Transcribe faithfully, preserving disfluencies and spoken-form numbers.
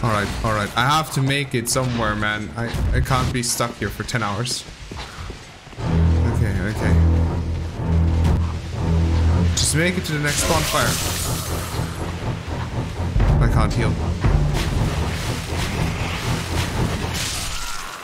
Alright, alright. I have to make it somewhere, man. I, I can't be stuck here for ten hours. Okay, okay. Just make it to the next bonfire. I can't heal.